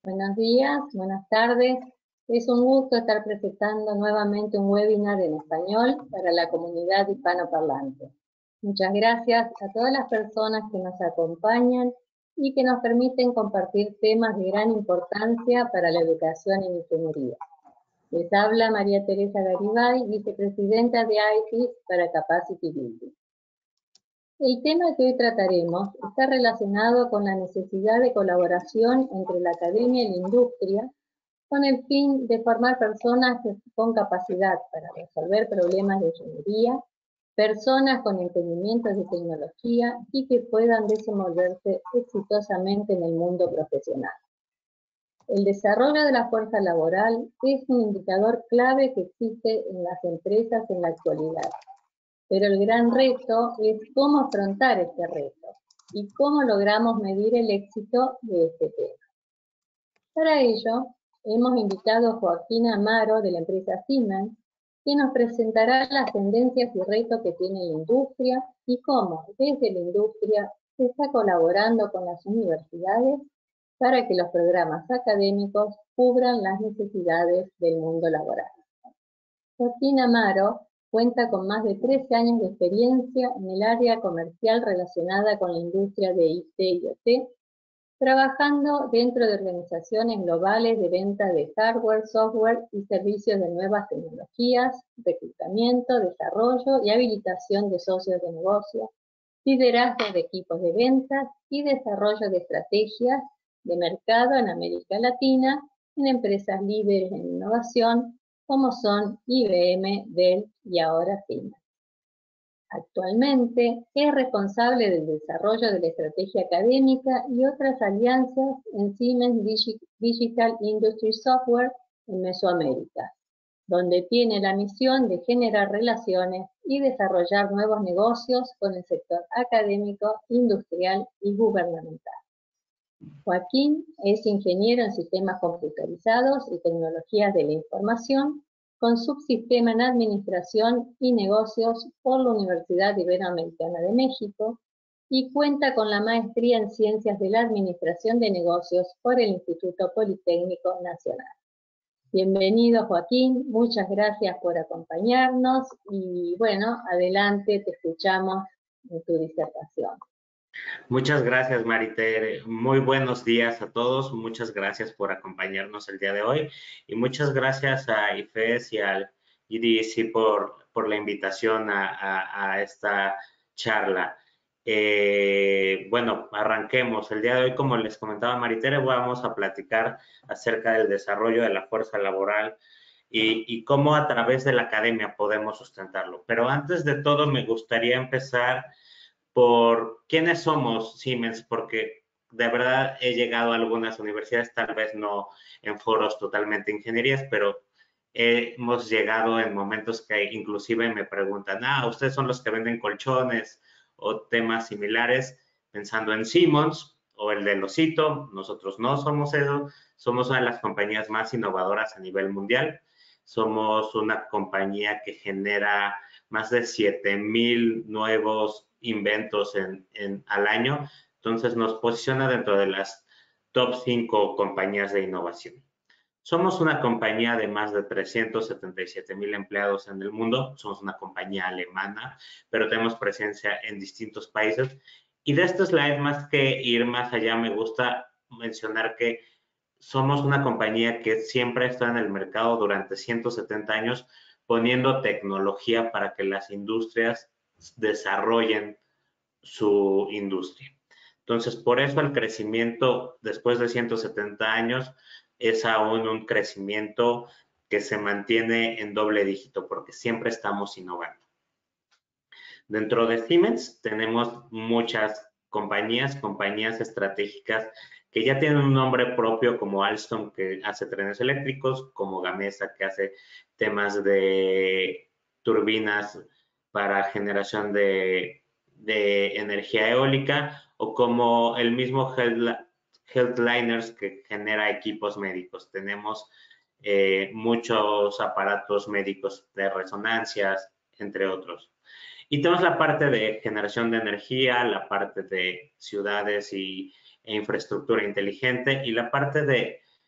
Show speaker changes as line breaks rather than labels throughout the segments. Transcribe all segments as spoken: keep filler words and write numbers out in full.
Buenos días, buenas tardes. Es un gusto estar presentando nuevamente un webinar en español para la comunidad hispanoparlante. Muchas gracias a todas las personas que nos acompañan y que nos permiten compartir temas de gran importancia para la educación en ingeniería. Les habla María Teresa Garibay, vicepresidenta de I T I S para Capacity Building. El tema que hoy trataremos está relacionado con la necesidad de colaboración entre la academia y la industria con el fin de formar personas con capacidad para resolver problemas de ingeniería, personas con entendimientos de tecnología y que puedan desenvolverse exitosamente en el mundo profesional. El desarrollo de la fuerza laboral es un indicador clave que existe en las empresas en la actualidad. Pero el gran reto es cómo afrontar este reto y cómo logramos medir el éxito de este tema. Para ello, hemos invitado a Joaquín Amaro de la empresa Siemens, que nos presentará las tendencias y retos que tiene la industria y cómo desde la industria se está colaborando con las universidades para que los programas académicos cubran las necesidades del mundo laboral. Joaquín Amaro cuenta con más de trece años de experiencia en el área comercial relacionada con la industria de I T y O T, trabajando dentro de organizaciones globales de venta de hardware, software y servicios de nuevas tecnologías, reclutamiento, desarrollo y habilitación de socios de negocio, liderazgo de equipos de ventas y desarrollo de estrategias de mercado en América Latina en empresas líderes en innovación, como son I B M, Dell y ahora Siemens. Actualmente es responsable del desarrollo de la estrategia académica y otras alianzas en Siemens Digital Industry Software en Mesoamérica, donde tiene la misión de generar relaciones y desarrollar nuevos negocios con el sector académico, industrial y gubernamental. Joaquín es ingeniero en sistemas computarizados y tecnologías de la información, con subsistema en Administración y Negocios por la Universidad Iberoamericana de México y cuenta con la maestría en Ciencias de la Administración de Negocios por el Instituto Politécnico Nacional. Bienvenido, Joaquín, muchas gracias por acompañarnos y bueno, adelante, te escuchamos en tu disertación.
Muchas gracias, Maritere. Muy buenos días a todos. Muchas gracias por acompañarnos el día de hoy. Y muchas gracias a I F E S y al I D C por, por la invitación a, a, a esta charla. Eh, bueno, arranquemos. El día de hoy, como les comentaba Maritere, vamos a platicar acerca del desarrollo de la fuerza laboral y, y cómo a través de la academia podemos sustentarlo. Pero antes de todo, me gustaría empezar por quiénes somos Siemens, porque de verdad he llegado a algunas universidades, tal vez no en foros totalmente ingenierías, pero hemos llegado en momentos que inclusive me preguntan, ah, ustedes son los que venden colchones o temas similares, pensando en Siemens o el del osito. Nosotros no somos eso, somos una de las compañías más innovadoras a nivel mundial. Somos una compañía que genera más de siete mil nuevos inventos en, en, al año, entonces nos posiciona dentro de las top cinco compañías de innovación. Somos una compañía de más de trescientos setenta y siete mil empleados en el mundo, somos una compañía alemana, pero tenemos presencia en distintos países. Y de este slide, más que ir más allá, me gusta mencionar que somos una compañía que siempre ha estado en el mercado durante ciento setenta años, poniendo tecnología para que las industrias desarrollen su industria. Entonces, por eso el crecimiento después de ciento setenta años es aún un crecimiento que se mantiene en doble dígito, porque siempre estamos innovando. Dentro de Siemens tenemos muchas compañías, compañías estratégicas que ya tienen un nombre propio, como Alstom, que hace trenes eléctricos, como Gamesa, que hace temas de turbinas para generación de, de energía eólica, o como el mismo Healthliners, que genera equipos médicos. Tenemos eh, muchos aparatos médicos de resonancias, entre otros. Y tenemos la parte de generación de energía, la parte de ciudades y, e infraestructura inteligente y la parte de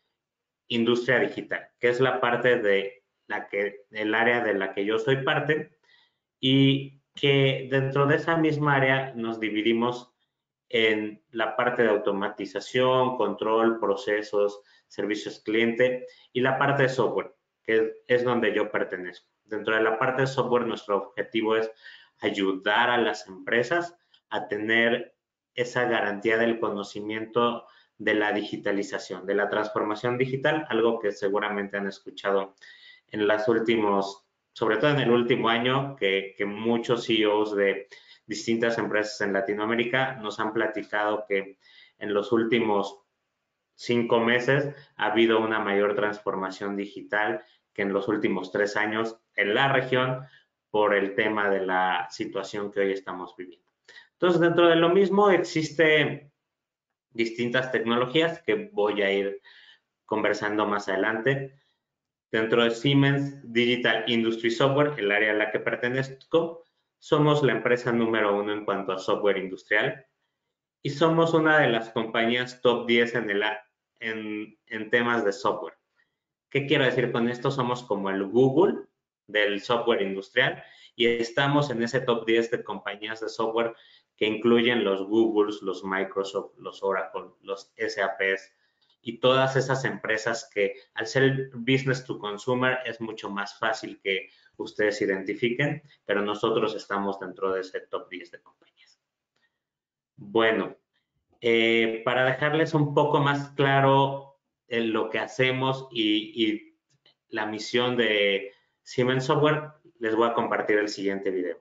industria digital, que es la parte de la que, el área de la que yo soy parte, y que dentro de esa misma área nos dividimos en la parte de automatización, control, procesos, servicios cliente y la parte de software, que es donde yo pertenezco. Dentro de la parte de software, nuestro objetivo es ayudar a las empresas a tener esa garantía del conocimiento de la digitalización, de la transformación digital, algo que seguramente han escuchado en los últimos, sobre todo en el último año, que, que muchos C E Os de distintas empresas en Latinoamérica nos han platicado que en los últimos cinco meses ha habido una mayor transformación digital que en los últimos tres años en la región por el tema de la situación que hoy estamos viviendo. Entonces, dentro de lo mismo existe distintas tecnologías que voy a ir conversando más adelante. Dentro de Siemens Digital Industry Software, el área a la que pertenezco, somos la empresa número uno en cuanto a software industrial y somos una de las compañías top diez en, el, en, en temas de software. ¿Qué quiero decir con esto? Somos como el Google del software industrial y estamos en ese top diez de compañías de software que incluyen los Googles, los Microsoft, los Oracle, los S A Ps y todas esas empresas que al ser business to consumer es mucho más fácil que ustedes identifiquen, pero nosotros estamos dentro de ese top diez de compañías. Bueno, eh, para dejarles un poco más claro eh, lo que hacemos y, y la misión de Siemens Software, les voy a compartir el siguiente video.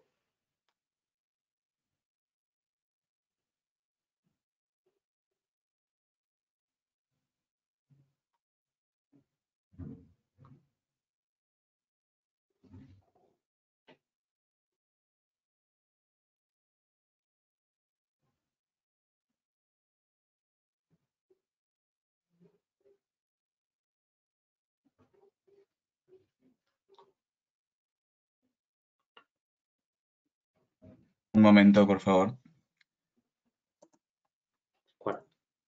Un momento, por favor.
¿Cuál?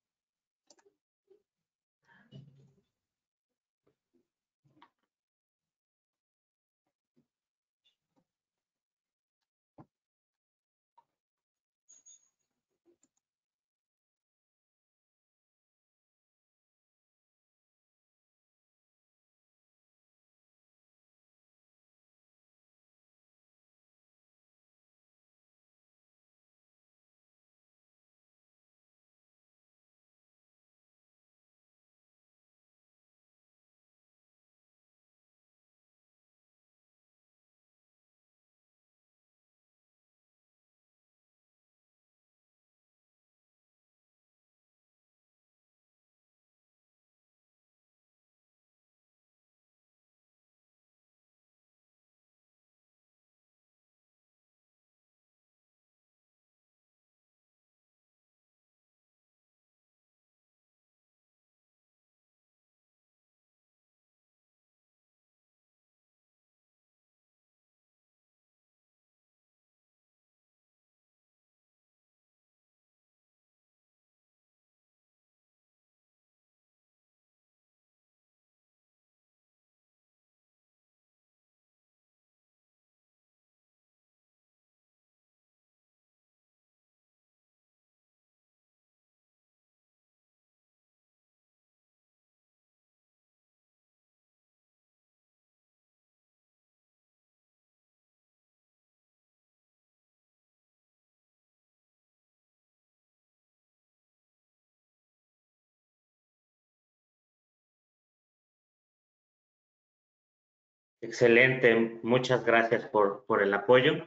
Excelente, muchas gracias por, por el apoyo.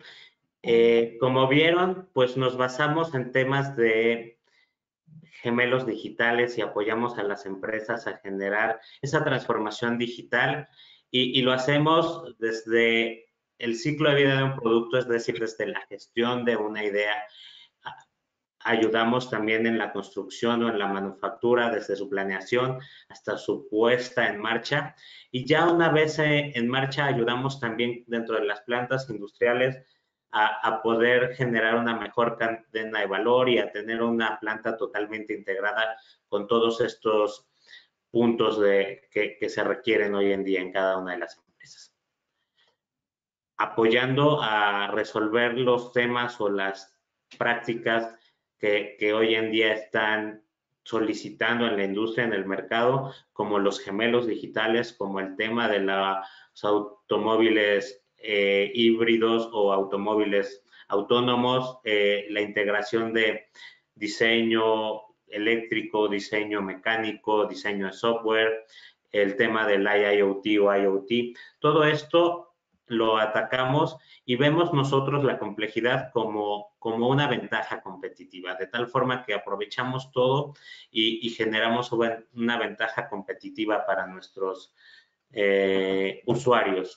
Eh, como vieron, pues nos basamos en temas de gemelos digitales y apoyamos a las empresas a generar esa transformación digital y, y lo hacemos desde el ciclo de vida de un producto, es decir, desde la gestión de una idea. Ayudamos también en la construcción o en la manufactura, desde su planeación hasta su puesta en marcha. Y ya una vez en marcha, ayudamos también dentro de las plantas industriales a, a poder generar una mejor cadena de valor y a tener una planta totalmente integrada con todos estos puntos de, que, que se requieren hoy en día en cada una de las empresas. Apoyando a resolver los temas o las prácticas que, que hoy en día están solicitando en la industria, en el mercado, como los gemelos digitales, como el tema de los automóviles eh, híbridos o automóviles autónomos, eh, la integración de diseño eléctrico, diseño mecánico, diseño de software, el tema del I I O T o I O T. Todo esto lo atacamos y vemos nosotros la complejidad como, como una ventaja competitiva, de tal forma que aprovechamos todo y, y generamos una ventaja competitiva para nuestros eh, usuarios.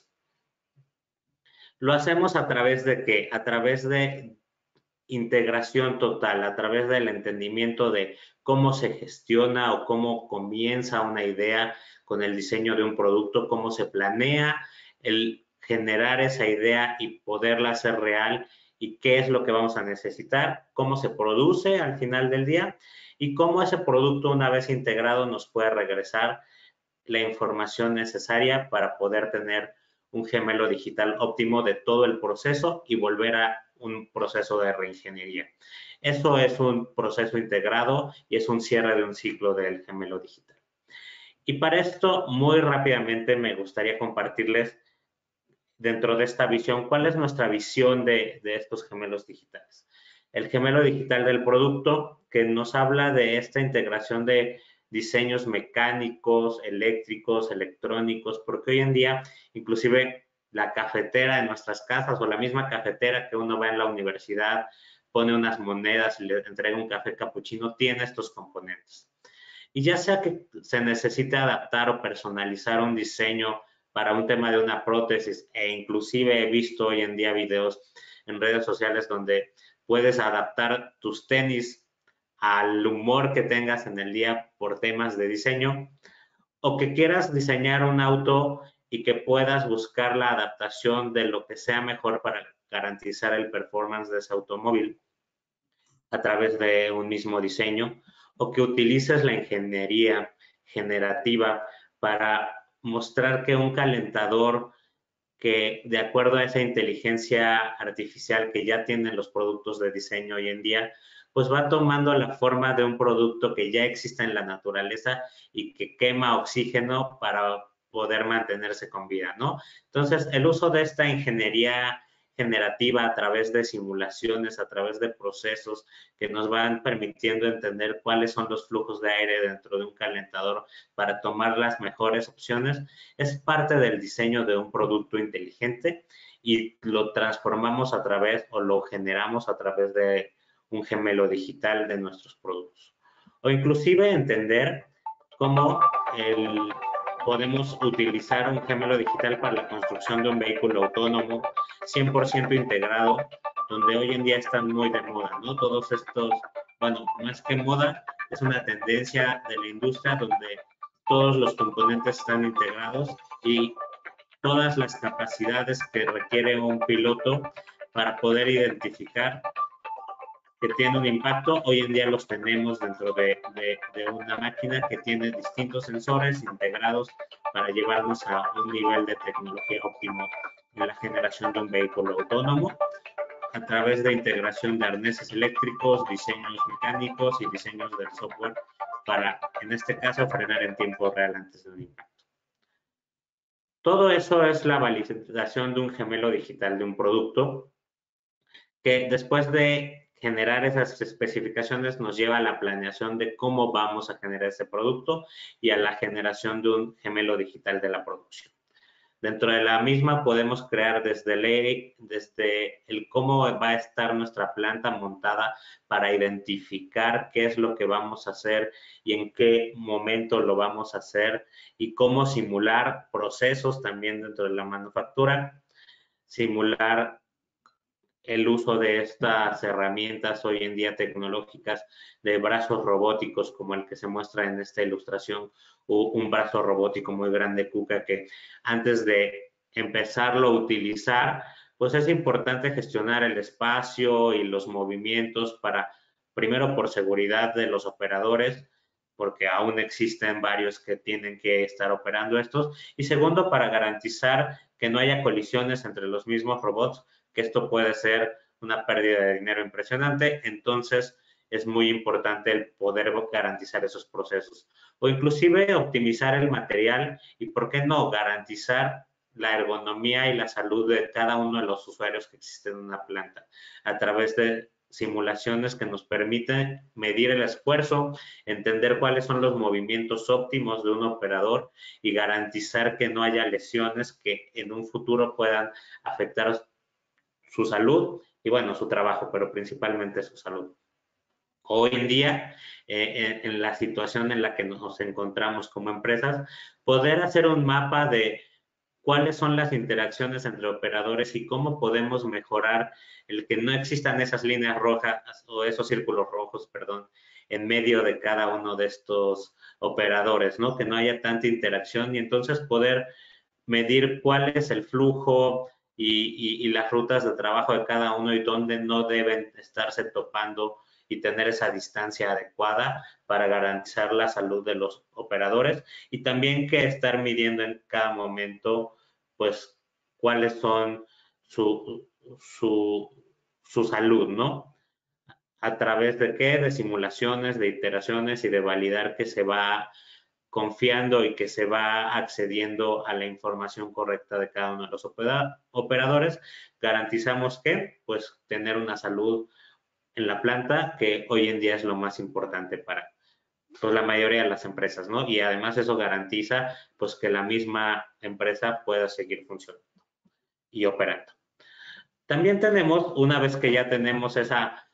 Lo hacemos a través de qué? A través de integración total, a través del entendimiento de cómo se gestiona o cómo comienza una idea con el diseño de un producto, cómo se planea el generar esa idea y poderla hacer real y qué es lo que vamos a necesitar, cómo se produce al final del día y cómo ese producto una vez integrado nos puede regresar la información necesaria para poder tener un gemelo digital óptimo de todo el proceso y volver a un proceso de reingeniería. Eso es un proceso integrado y es un cierre de un ciclo del gemelo digital. Y para esto, muy rápidamente me gustaría compartirles dentro de esta visión, ¿cuál es nuestra visión de, de estos gemelos digitales? El gemelo digital del producto, que nos habla de esta integración de diseños mecánicos, eléctricos, electrónicos, porque hoy en día, inclusive la cafetera de nuestras casas o la misma cafetera que uno va en la universidad, pone unas monedas y le entrega un café capuchino, tiene estos componentes. Y ya sea que se necesite adaptar o personalizar un diseño para un tema de una prótesis, e inclusive he visto hoy en día videos en redes sociales donde puedes adaptar tus tenis al humor que tengas en el día por temas de diseño, o que quieras diseñar un auto y que puedas buscar la adaptación de lo que sea mejor para garantizar el performance de ese automóvil a través de un mismo diseño, o que utilices la ingeniería generativa para mostrar que un calentador que de acuerdo a esa inteligencia artificial que ya tienen los productos de diseño hoy en día, pues va tomando la forma de un producto que ya existe en la naturaleza y que quema oxígeno para poder mantenerse con vida, ¿no? Entonces, el uso de esta ingeniería generativa a través de simulaciones, a través de procesos que nos van permitiendo entender cuáles son los flujos de aire dentro de un calentador para tomar las mejores opciones, es parte del diseño de un producto inteligente y lo transformamos a través o lo generamos a través de un gemelo digital de nuestros productos. O inclusive entender cómo el, podemos utilizar un gemelo digital para la construcción de un vehículo autónomo cien por ciento integrado, donde hoy en día están muy de moda, ¿no? Todos estos, bueno, más que moda, es una tendencia de la industria donde todos los componentes están integrados y todas las capacidades que requiere un piloto para poder identificar que tiene un impacto, hoy en día los tenemos dentro de, de, de una máquina que tiene distintos sensores integrados para llevarnos a un nivel de tecnología óptimo en la generación de un vehículo autónomo a través de integración de arneses eléctricos, diseños mecánicos y diseños del software para, en este caso, frenar en tiempo real antes de un impacto. Todo eso es la validación de un gemelo digital de un producto que después de generar esas especificaciones nos lleva a la planeación de cómo vamos a generar ese producto y a la generación de un gemelo digital de la producción. Dentro de la misma podemos crear desde, ley, desde el cómo va a estar nuestra planta montada para identificar qué es lo que vamos a hacer y en qué momento lo vamos a hacer y cómo simular procesos también dentro de la manufactura, simular el uso de estas herramientas hoy en día tecnológicas de brazos robóticos como el que se muestra en esta ilustración, un brazo robótico muy grande, Kuka, que antes de empezarlo a utilizar, pues es importante gestionar el espacio y los movimientos para, primero por seguridad de los operadores, porque aún existen varios que tienen que estar operando estos. Y segundo, para garantizar que no haya colisiones entre los mismos robots, que esto puede ser una pérdida de dinero impresionante. Entonces, es muy importante el poder garantizar esos procesos. O inclusive optimizar el material y, ¿por qué no?, garantizar la ergonomía y la salud de cada uno de los usuarios que existen en una planta a través de simulaciones que nos permiten medir el esfuerzo, entender cuáles son los movimientos óptimos de un operador y garantizar que no haya lesiones que en un futuro puedan afectar su salud y, bueno, su trabajo, pero principalmente su salud. Hoy en día, eh, en, en la situación en la que nos encontramos como empresas, poder hacer un mapa de cuáles son las interacciones entre operadores y cómo podemos mejorar el que no existan esas líneas rojas o esos círculos rojos, perdón, en medio de cada uno de estos operadores, ¿no? Que no haya tanta interacción y entonces poder medir cuál es el flujo y, y, y las rutas de trabajo de cada uno y dónde no deben estarse topando y tener esa distancia adecuada para garantizar la salud de los operadores y también que estar midiendo en cada momento, pues, cuáles son su, su, su salud, ¿no? ¿A través de qué? De simulaciones, de iteraciones y de validar que se va confiando y que se va accediendo a la información correcta de cada uno de los operadores. Garantizamos que, pues, tener una salud en la planta, que hoy en día es lo más importante para, pues, la mayoría de las empresas, ¿no? Y además eso garantiza, pues, que la misma empresa pueda seguir funcionando y operando. También tenemos, una vez que ya tenemos esa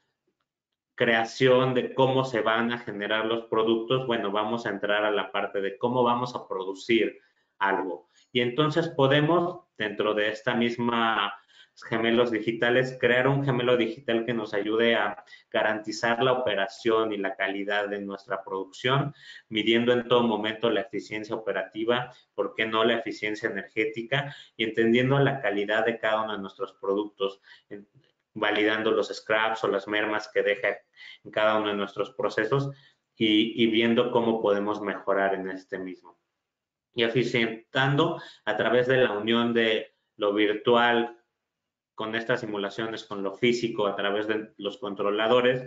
creación de cómo se van a generar los productos, bueno, vamos a entrar a la parte de cómo vamos a producir algo. Y entonces podemos, dentro de esta misma gemelos digitales, crear un gemelo digital que nos ayude a garantizar la operación y la calidad de nuestra producción, midiendo en todo momento la eficiencia operativa, ¿por qué no la eficiencia energética? Y entendiendo la calidad de cada uno de nuestros productos, validando los scraps o las mermas que deja en cada uno de nuestros procesos y, y viendo cómo podemos mejorar en este mismo. Y eficientando a través de la unión de lo virtual con estas simulaciones, con lo físico, a través de los controladores,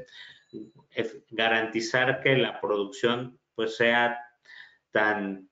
garantizar que la producción, pues, sea tan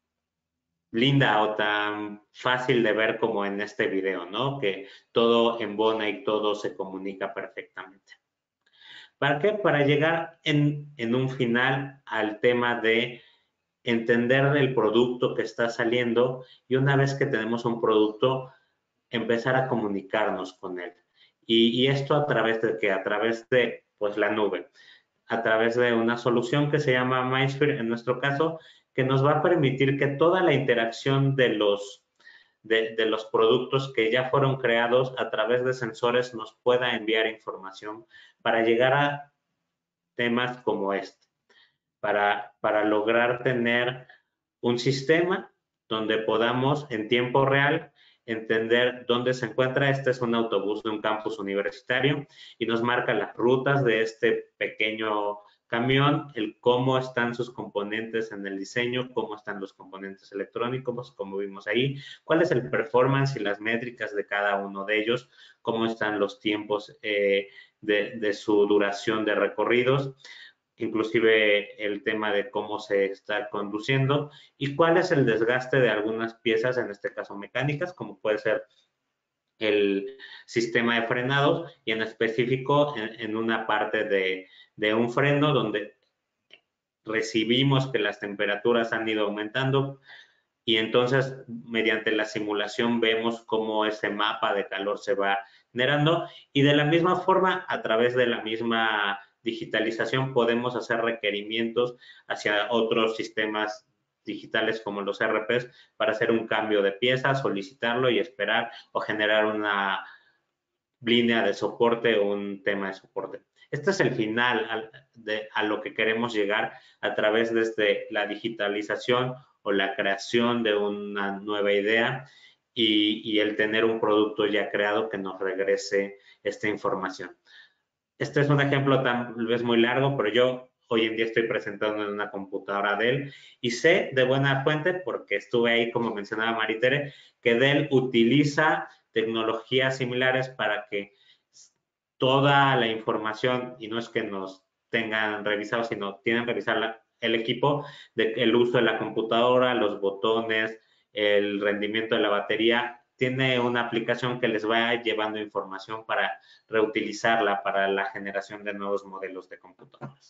linda o tan fácil de ver como en este video, ¿no? Que todo embona y todo se comunica perfectamente. ¿Para qué? Para llegar en, en un final al tema de entender el producto que está saliendo y una vez que tenemos un producto, empezar a comunicarnos con él. Y, y esto a través de qué? A través de, pues, la nube, a través de una solución que se llama MindSphere, en nuestro caso, que nos va a permitir que toda la interacción de los, de, de los productos que ya fueron creados a través de sensores nos pueda enviar información para llegar a temas como este, para, para lograr tener un sistema donde podamos en tiempo real entender dónde se encuentra. Este es un autobús de un campus universitario y nos marca las rutas de este pequeño camión, el cómo están sus componentes en el diseño, cómo están los componentes electrónicos, como vimos ahí, cuál es el performance y las métricas de cada uno de ellos, cómo están los tiempos eh, de, de su duración de recorridos, inclusive el tema de cómo se está conduciendo y cuál es el desgaste de algunas piezas, en este caso mecánicas, como puede ser el sistema de frenados y en específico en, en una parte de, de un freno donde recibimos que las temperaturas han ido aumentando y entonces mediante la simulación vemos cómo ese mapa de calor se va generando y de la misma forma, a través de la misma digitalización, podemos hacer requerimientos hacia otros sistemas digitales como los E R Ps para hacer un cambio de pieza, solicitarlo y esperar o generar una línea de soporte o un tema de soporte. Este es el final a, de, a lo que queremos llegar a través de este, la digitalización o la creación de una nueva idea y, y el tener un producto ya creado que nos regrese esta información. Este es un ejemplo tal vez muy largo, pero yo hoy en día estoy presentando en una computadora Dell y sé de buena fuente, porque estuve ahí, como mencionaba Maritere, que Dell utiliza tecnologías similares para que toda la información, y no es que nos tengan revisado, sino tienen revisar la, el equipo, de el uso de la computadora, los botones, el rendimiento de la batería, tiene una aplicación que les va llevando información para reutilizarla para la generación de nuevos modelos de computadoras.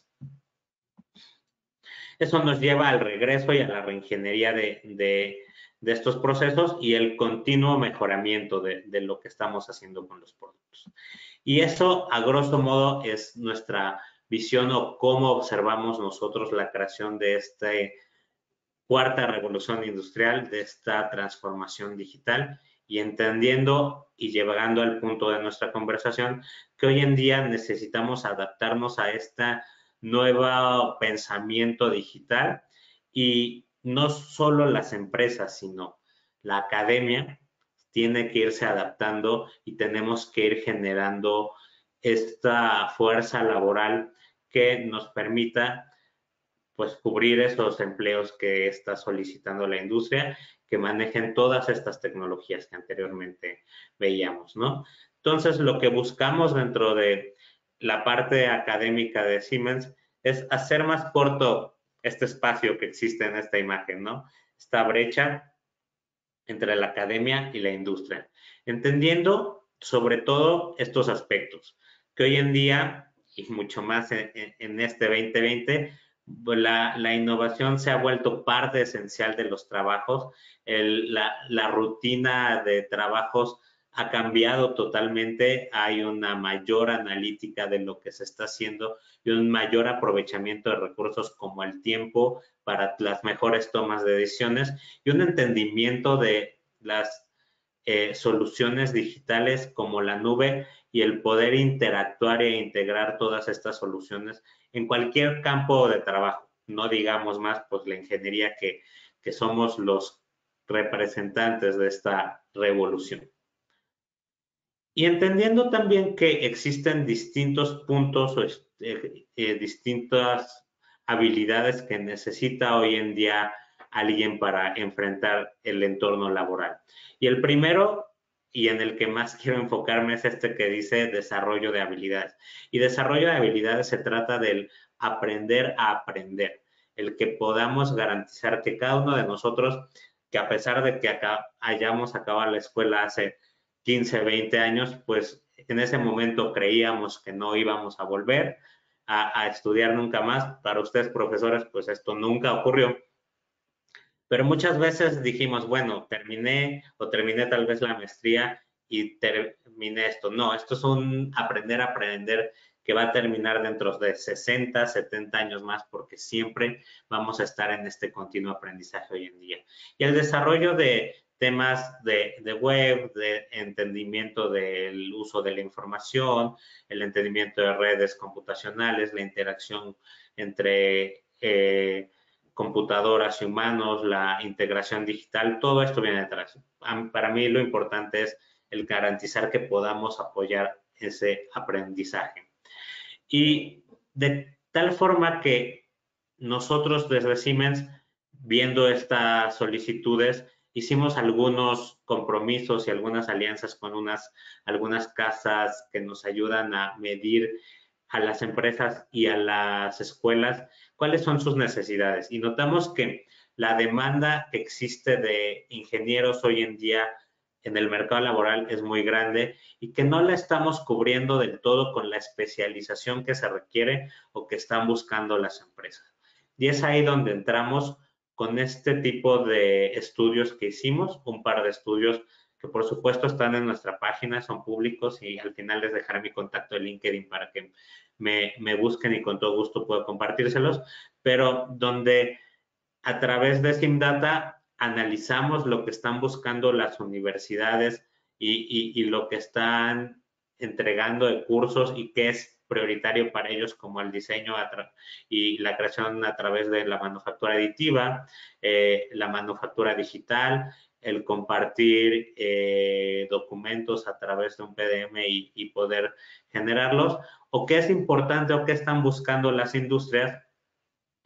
Eso nos lleva al regreso y a la reingeniería de, de, de estos procesos y el continuo mejoramiento de, de lo que estamos haciendo con los productos. Y eso, a grosso modo, es nuestra visión o cómo observamos nosotros la creación de esta cuarta revolución industrial, de esta transformación digital, y entendiendo y llegando al punto de nuestra conversación que hoy en día necesitamos adaptarnos a este nuevo pensamiento digital, y no solo las empresas, sino la academia tiene que irse adaptando y tenemos que ir generando esta fuerza laboral que nos permita pues cubrir esos empleos que está solicitando la industria, que manejen todas estas tecnologías que anteriormente veíamos, ¿no? Entonces, lo que buscamos dentro de la parte académica de Siemens es hacer más corto este espacio que existe en esta imagen, ¿no? Esta brecha entre la academia y la industria, entendiendo sobre todo estos aspectos, que hoy en día, y mucho más en, en este veinte veinte, la, la innovación se ha vuelto parte esencial de los trabajos. El, la, la rutina de trabajos ha cambiado totalmente. Hay una mayor analítica de lo que se está haciendo y un mayor aprovechamiento de recursos como el tiempo para las mejores tomas de decisiones y un entendimiento de las eh, soluciones digitales como la nube y el poder interactuar e integrar todas estas soluciones en cualquier campo de trabajo. No digamos más, pues la ingeniería que, que somos los representantes de esta revolución. Y entendiendo también que existen distintos puntos o eh, eh, distintas habilidades que necesita hoy en día alguien para enfrentar el entorno laboral. Y el primero, y en el que más quiero enfocarme, es este que dice desarrollo de habilidades. Y desarrollo de habilidades se trata del aprender a aprender, el que podamos garantizar que cada uno de nosotros, que a pesar de que acá hayamos acabado la escuela hace quince, veinte años, pues en ese momento creíamos que no íbamos a volver a, a estudiar nunca más. Para ustedes, profesores, pues esto nunca ocurrió. Pero muchas veces dijimos, bueno, terminé o terminé tal vez la maestría y terminé esto. No, esto es un aprender a aprender que va a terminar dentro de sesenta, setenta años más, porque siempre vamos a estar en este continuo aprendizaje hoy en día. Y el desarrollo de temas de, de web, de entendimiento del uso de la información, el entendimiento de redes computacionales, la interacción entre eh, computadoras y humanos, la integración digital, todo esto viene detrás. Para mí lo importante es el garantizar que podamos apoyar ese aprendizaje. Y de tal forma que nosotros desde Siemens, viendo estas solicitudes, hicimos algunos compromisos y algunas alianzas con unas, algunas casas que nos ayudan a medir a las empresas y a las escuelas cuáles son sus necesidades. Y notamos que la demanda que existe de ingenieros hoy en día en el mercado laboral es muy grande y que no la estamos cubriendo del todo con la especialización que se requiere o que están buscando las empresas. Y es ahí donde entramos con este tipo de estudios que hicimos, un par de estudios que por supuesto están en nuestra página, son públicos, y al final les dejaré mi contacto de LinkedIn para que me, me busquen y con todo gusto puedo compartírselos, pero donde a través de SimData analizamos lo que están buscando las universidades y, y, y lo que están entregando de cursos y qué es prioritario para ellos, como el diseño y la creación a través de la manufactura aditiva, eh, la manufactura digital, el compartir eh, documentos a través de un P D M y, y poder generarlos, o qué es importante o qué están buscando las industrias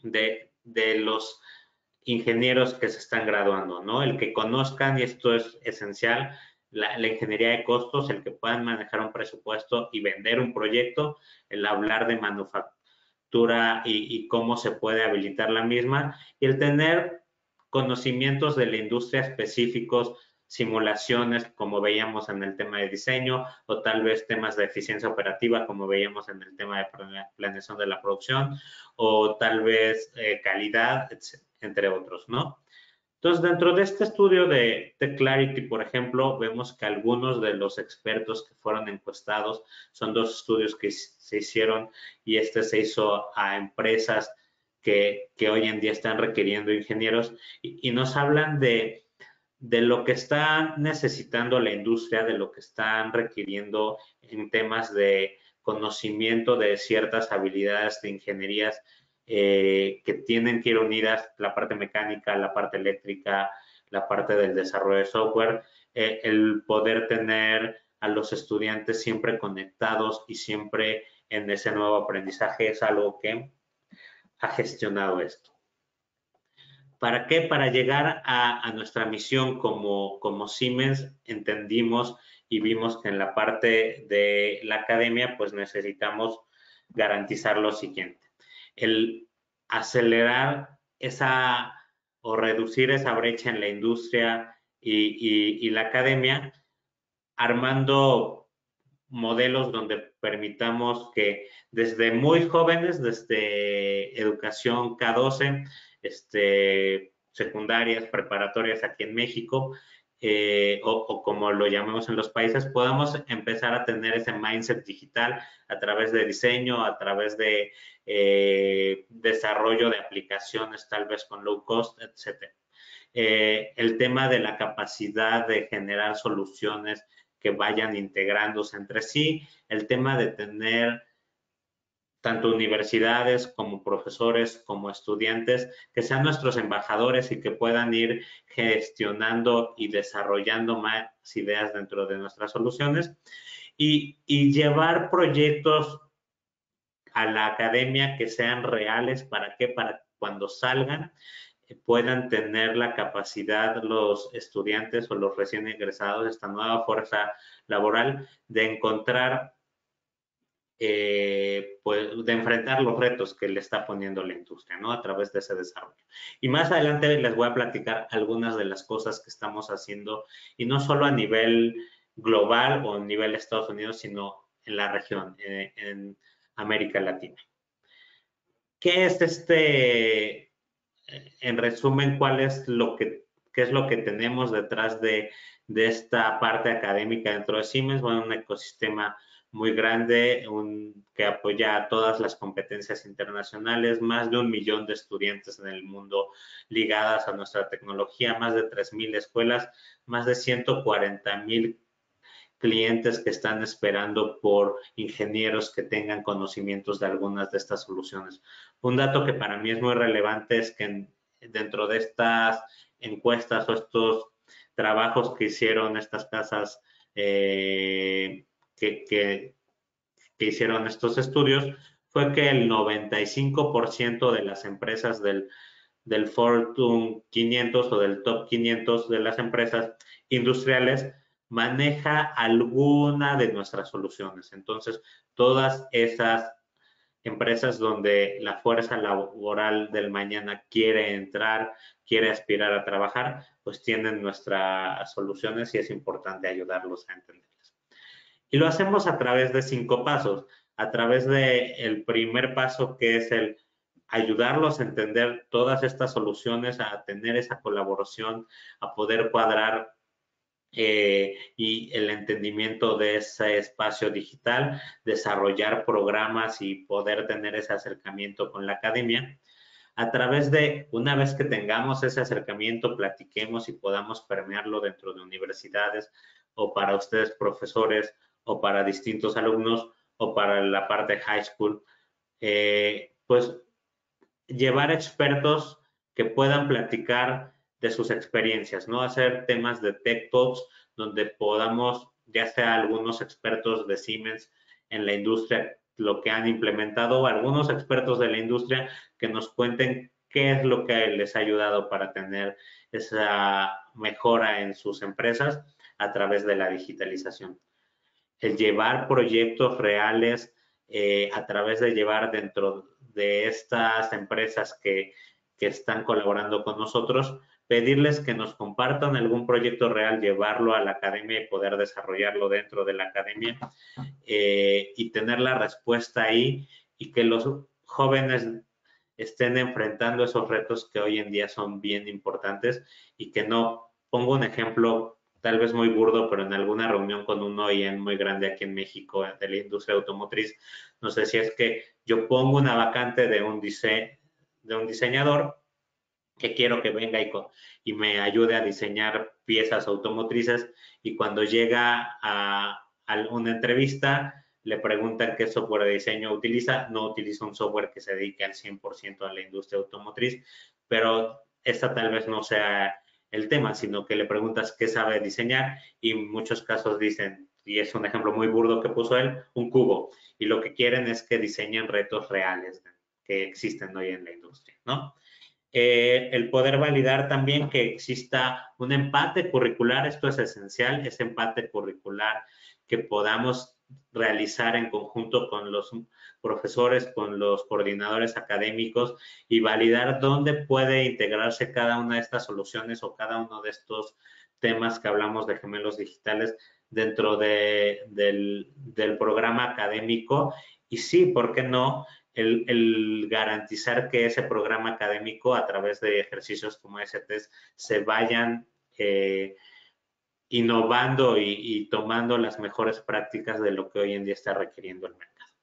de, de los ingenieros que se están graduando, ¿no? El que conozcan, y esto es esencial, la, la ingeniería de costos, el que puedan manejar un presupuesto y vender un proyecto, el hablar de manufactura y, y cómo se puede habilitar la misma, y el tener conocimientos de la industria específicos, simulaciones, como veíamos en el tema de diseño, o tal vez temas de eficiencia operativa, como veíamos en el tema de planeación de la producción, o tal vez eh, calidad, entre otros, ¿no? Entonces, dentro de este estudio de, de Clarity, por ejemplo, vemos que algunos de los expertos que fueron encuestados son dos estudios que se hicieron, y este se hizo a empresas que, que hoy en día están requiriendo ingenieros, y, y nos hablan de, de lo que está necesitando la industria, de lo que están requiriendo en temas de conocimiento de ciertas habilidades de ingenierías eh, que tienen que ir unidas, la parte mecánica, la parte eléctrica, la parte del desarrollo de software, eh, el poder tener a los estudiantes siempre conectados y siempre en ese nuevo aprendizaje es algo que ha gestionado esto. ¿Para qué? Para llegar a, a nuestra misión como, como Siemens, entendimos y vimos que en la parte de la academia, pues necesitamos garantizar lo siguiente. El acelerar esa o reducir esa brecha en la industria y, y, y la academia, armando modelos donde permitamos que desde muy jóvenes, desde educación K doce, este, secundarias, preparatorias aquí en México, eh, o, o como lo llamamos en los países, podamos empezar a tener ese mindset digital a través de diseño, a través de eh, desarrollo de aplicaciones, tal vez con low cost, etcétera. Eh, el tema de la capacidad de generar soluciones que vayan integrándose entre sí, el tema de tener tanto universidades como profesores como estudiantes que sean nuestros embajadores y que puedan ir gestionando y desarrollando más ideas dentro de nuestras soluciones y, y llevar proyectos a la academia que sean reales. ¿Para qué? Para cuando salgan puedan tener la capacidad los estudiantes o los recién egresados de esta nueva fuerza laboral de encontrar, eh, pues, de enfrentar los retos que le está poniendo la industria, ¿no? A través de ese desarrollo. Y más adelante les voy a platicar algunas de las cosas que estamos haciendo, y no solo a nivel global o a nivel de Estados Unidos, sino en la región, eh, en América Latina. ¿Qué es este? En resumen, ¿cuál es lo que, qué es lo que tenemos detrás de, de esta parte académica dentro de Siemens? Bueno, un ecosistema muy grande, un, que apoya a todas las competencias internacionales, más de un millón de estudiantes en el mundo ligadas a nuestra tecnología, más de tres mil escuelas, más de ciento cuarenta mil clientes que están esperando por ingenieros que tengan conocimientos de algunas de estas soluciones. Un dato que para mí es muy relevante es que en, dentro de estas encuestas o estos trabajos que hicieron estas casas eh, que, que, que hicieron estos estudios, fue que el noventa y cinco por ciento de las empresas del, del Fortune quinientos o del Top quinientos de las empresas industriales maneja alguna de nuestras soluciones. Entonces, todas esas empresas donde la fuerza laboral del mañana quiere entrar, quiere aspirar a trabajar, pues tienen nuestras soluciones y es importante ayudarlos a entenderlas. Y lo hacemos a través de cinco pasos. A través del primer paso, que es el ayudarlos a entender todas estas soluciones, a tener esa colaboración, a poder cuadrar Eh, y el entendimiento de ese espacio digital, desarrollar programas y poder tener ese acercamiento con la academia. A través de, una vez que tengamos ese acercamiento, platiquemos y podamos permearlo dentro de universidades o para ustedes profesores o para distintos alumnos o para la parte high school, eh, pues llevar expertos que puedan platicar de sus experiencias, ¿no? Hacer temas de Tech Talks donde podamos, ya sea algunos expertos de Siemens en la industria lo que han implementado algunos expertos de la industria que nos cuenten qué es lo que les ha ayudado para tener esa mejora en sus empresas a través de la digitalización. El llevar proyectos reales eh, a través de llevar dentro de estas empresas que, que están colaborando con nosotros, pedirles que nos compartan algún proyecto real, llevarlo a la academia y poder desarrollarlo dentro de la academia eh, y tener la respuesta ahí y que los jóvenes estén enfrentando esos retos que hoy en día son bien importantes y que no, pongo un ejemplo tal vez muy burdo, pero en alguna reunión con un O I M muy grande aquí en México de la industria automotriz, nos decía es que yo pongo una vacante de un, dise de un diseñador que quiero que venga y, y me ayude a diseñar piezas automotrices y cuando llega a, a una entrevista le preguntan qué software de diseño utiliza, no utiliza un software que se dedique al cien por ciento a la industria automotriz, pero esta tal vez no sea el tema, sino que le preguntas qué sabe diseñar y en muchos casos dicen, y es un ejemplo muy burdo que puso él, un cubo, y lo que quieren es que diseñen retos reales que existen hoy en la industria, ¿no? Eh, el poder validar también que exista un empate curricular, esto es esencial, ese empate curricular que podamos realizar en conjunto con los profesores, con los coordinadores académicos y validar dónde puede integrarse cada una de estas soluciones o cada uno de estos temas que hablamos de gemelos digitales dentro de, del, del programa académico. Y sí, ¿por qué no? El, el garantizar que ese programa académico a través de ejercicios como ese test se vayan eh, innovando y, y tomando las mejores prácticas de lo que hoy en día está requiriendo el mercado.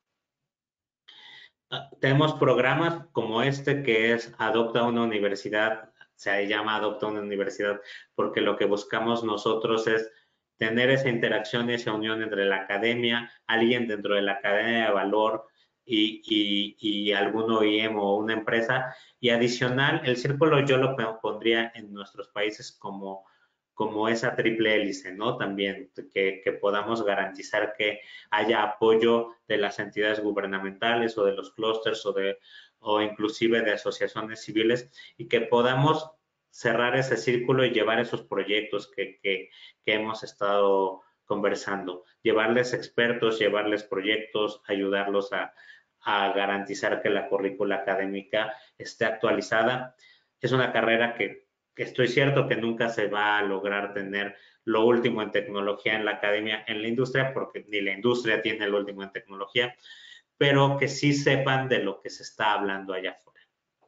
Tenemos programas como este que es Adopta una Universidad, se llama Adopta una Universidad porque lo que buscamos nosotros es tener esa interacción y esa unión entre la academia, alguien dentro de la academia de valor y, y, y algún O I M o una empresa. Y adicional, el círculo yo lo pondría en nuestros países como como esa triple hélice, ¿no? También que, que podamos garantizar que haya apoyo de las entidades gubernamentales o de los clústeres o, de, o inclusive de asociaciones civiles y que podamos cerrar ese círculo y llevar esos proyectos que, que, que hemos estado conversando, llevarles expertos, llevarles proyectos, ayudarlos a, a garantizar que la currícula académica esté actualizada. Es una carrera que que estoy cierto que nunca se va a lograr tener lo último en tecnología en la academia, en la industria, porque ni la industria tiene lo último en tecnología, pero que sí sepan de lo que se está hablando allá afuera.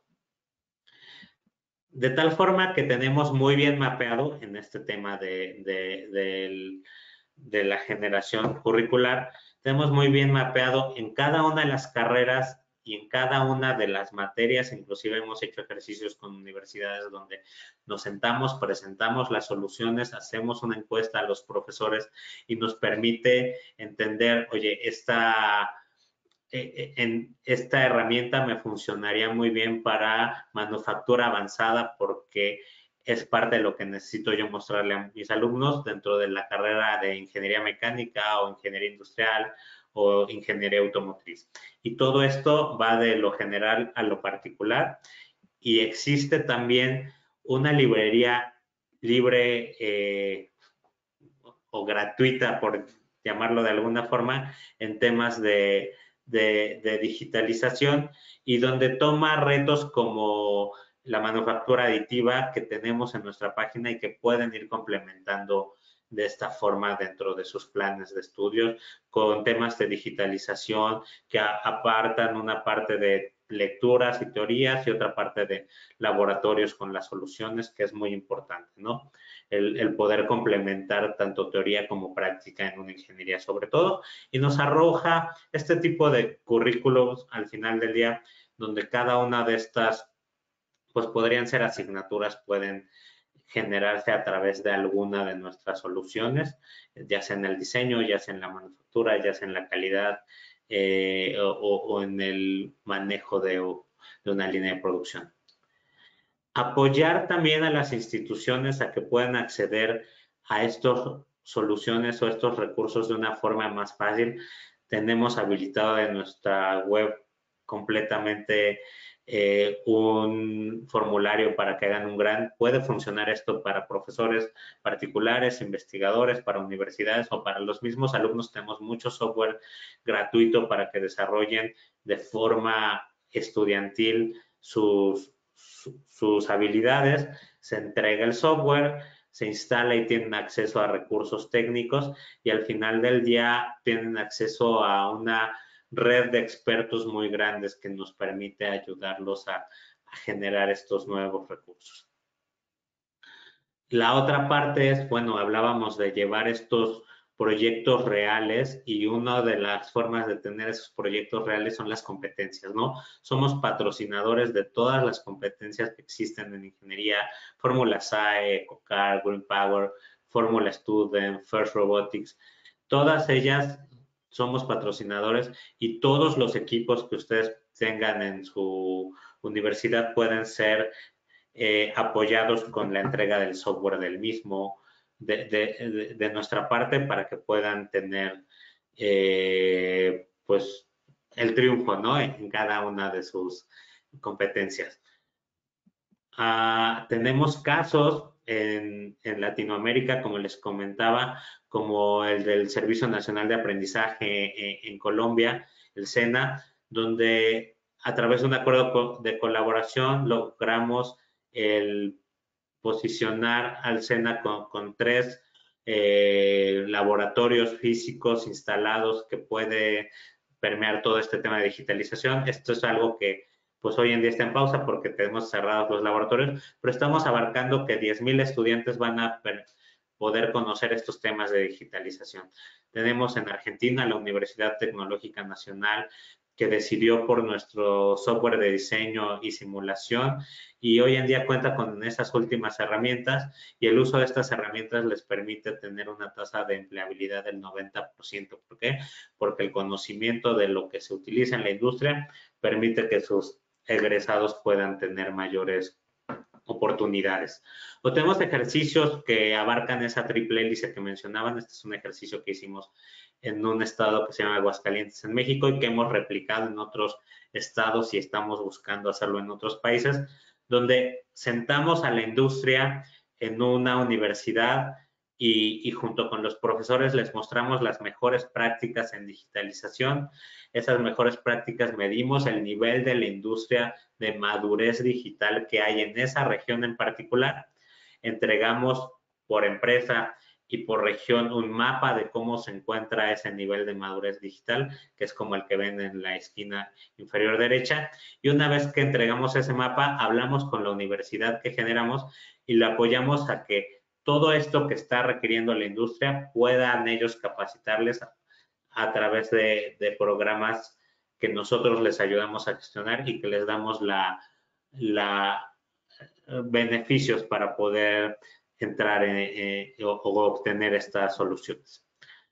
De tal forma que tenemos muy bien mapeado en este tema de, de, de, de la generación curricular, tenemos muy bien mapeado en cada una de las carreras y en cada una de las materias, inclusive hemos hecho ejercicios con universidades donde nos sentamos, presentamos las soluciones, hacemos una encuesta a los profesores y nos permite entender, oye, esta, eh, en, esta herramienta me funcionaría muy bien para manufactura avanzada porque es parte de lo que necesito yo mostrarle a mis alumnos dentro de la carrera de ingeniería mecánica o ingeniería industrial o ingeniería automotriz. Y todo esto va de lo general a lo particular y existe también una librería libre eh, o gratuita, por llamarlo de alguna forma, en temas de, de, de digitalización y donde toma retos como la manufactura aditiva que tenemos en nuestra página y que pueden ir complementando de esta forma dentro de sus planes de estudios con temas de digitalización que apartan una parte de lecturas y teorías y otra parte de laboratorios con las soluciones, que es muy importante, ¿no? El, el poder complementar tanto teoría como práctica en una ingeniería sobre todo y nos arroja este tipo de currículos al final del día donde cada una de estas pues podrían ser asignaturas, pueden generarse a través de alguna de nuestras soluciones, ya sea en el diseño, ya sea en la manufactura, ya sea en la calidad eh, o, o en el manejo de, de una línea de producción. Apoyar también a las instituciones a que puedan acceder a estas soluciones o estos recursos de una forma más fácil. tenemos habilitado en nuestra web completamente eh, un formulario para que hagan un grant. Puede funcionar esto para profesores particulares, investigadores, para universidades o para los mismos alumnos. Tenemos mucho software gratuito para que desarrollen de forma estudiantil sus, su, sus habilidades. Se entrega el software, se instala y tienen acceso a recursos técnicos y al final del día tienen acceso a una red de expertos muy grandes que nos permite ayudarlos a, a generar estos nuevos recursos. La otra parte es, bueno, hablábamos de llevar estos proyectos reales y una de las formas de tener esos proyectos reales son las competencias, ¿no? Somos patrocinadores de todas las competencias que existen en ingeniería, Fórmula S A E, EcoCar, Green Power, Fórmula Student, First Robotics, todas ellas somos patrocinadores y todos los equipos que ustedes tengan en su universidad pueden ser eh, apoyados con la entrega del software del mismo, de, de, de nuestra parte, para que puedan tener eh, pues el triunfo, ¿no? En cada una de sus competencias. Uh, tenemos casos en, en Latinoamérica, como les comentaba, como el del Servicio Nacional de Aprendizaje en, en Colombia, el SENA, donde a través de un acuerdo de colaboración logramos el posicionar al SENA con, con tres eh, laboratorios físicos instalados que puede permear todo este tema de digitalización. Esto es algo que pues hoy en día está en pausa porque tenemos cerrados los laboratorios, pero estamos abarcando que diez mil estudiantes van a poder conocer estos temas de digitalización. Tenemos en Argentina la Universidad Tecnológica Nacional, que decidió por nuestro software de diseño y simulación y hoy en día cuenta con esas últimas herramientas y el uso de estas herramientas les permite tener una tasa de empleabilidad del noventa por ciento. ¿Por qué? Porque el conocimiento de lo que se utiliza en la industria permite que sus egresados puedan tener mayores oportunidades. O tenemos ejercicios que abarcan esa triple hélice que mencionaban. Este es un ejercicio que hicimos en un estado que se llama Aguascalientes en México y que hemos replicado en otros estados y estamos buscando hacerlo en otros países, donde sentamos a la industria en una universidad y, y junto con los profesores les mostramos las mejores prácticas en digitalización. Esas mejores prácticas medimos el nivel de la industria de madurez digital que hay en esa región en particular. Entregamos por empresa y por región un mapa de cómo se encuentra ese nivel de madurez digital, que es como el que ven en la esquina inferior derecha. Y una vez que entregamos ese mapa, hablamos con la universidad que generamos y le apoyamos a que todo esto que está requiriendo la industria puedan ellos capacitarles a, a través de, de programas que nosotros les ayudamos a gestionar y que les damos la, la beneficios para poder entrar en, eh, o, o obtener estas soluciones.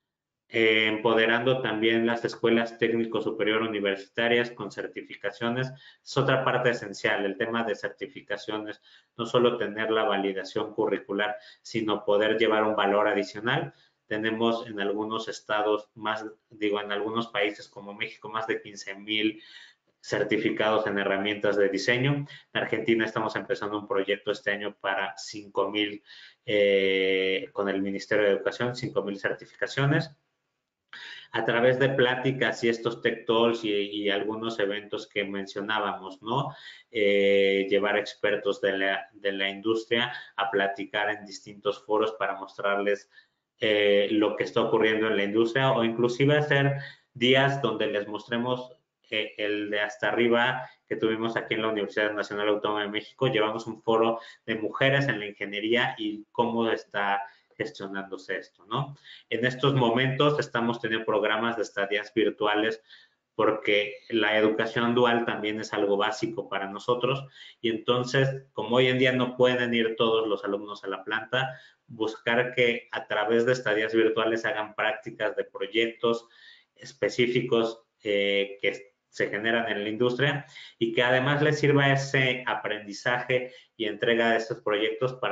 Eh, empoderando también las escuelas técnico superior universitarias con certificaciones, es otra parte esencial, el tema de certificaciones, no solo tener la validación curricular, sino poder llevar un valor adicional. Tenemos en algunos estados más, digo, en algunos países como México, más de quince mil certificados en herramientas de diseño. En Argentina estamos empezando un proyecto este año para cinco mil, eh, con el Ministerio de Educación, cinco mil certificaciones. A través de pláticas y estos Tech Talks y, y algunos eventos que mencionábamos, ¿no? Eh, llevar expertos de la, de la industria a platicar en distintos foros para mostrarles eh, lo que está ocurriendo en la industria o inclusive hacer días donde les mostremos eh, el de hasta arriba que tuvimos aquí en la Universidad Nacional Autónoma de México. Llevamos un foro de mujeres en la ingeniería y cómo está gestionándose esto, ¿no? En estos momentos estamos teniendo programas de estadías virtuales porque la educación dual también es algo básico para nosotros y entonces, como hoy en día no pueden ir todos los alumnos a la planta, buscar que a través de estadías virtuales hagan prácticas de proyectos específicos eh, que se generan en la industria y que además les sirva ese aprendizaje y entrega de estos proyectos para